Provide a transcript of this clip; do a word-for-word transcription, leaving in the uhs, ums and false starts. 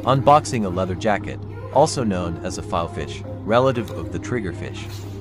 Unboxing a leather jacket, also known as a filefish, relative of the triggerfish.